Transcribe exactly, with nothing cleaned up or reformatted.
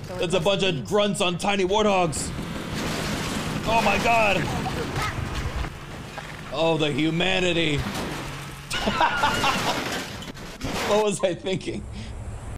So That's a bunch be... of grunts on tiny warthogs. Oh my god. Oh, the humanity. What was I thinking?